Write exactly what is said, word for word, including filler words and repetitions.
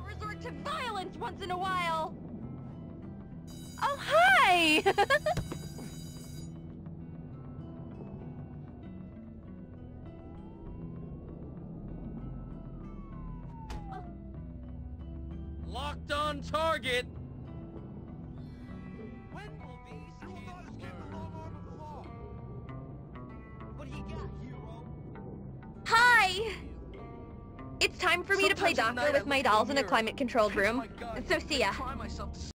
resort to violence once in a while. Oh, hi! Locked on target. When will these kids learn? What do you got, hero? Hi! It's time for me to play Sometimes at doctor night I with my look in the dolls in a mirror. climate-controlled Pinch room. my gut. So see ya. Try myself to